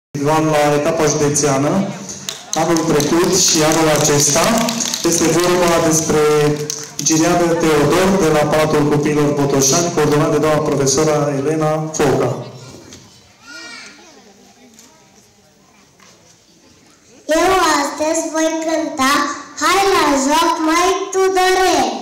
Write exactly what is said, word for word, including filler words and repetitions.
la etapa județeană, anul trecut și anul acesta. Este vorba despre Giriadă Teodor de la Palatul Copiilor Botoșani, coordonat de doamna profesoară Elena Foca. Eu astăzi voi cânta Hai la joc, mai Tudore!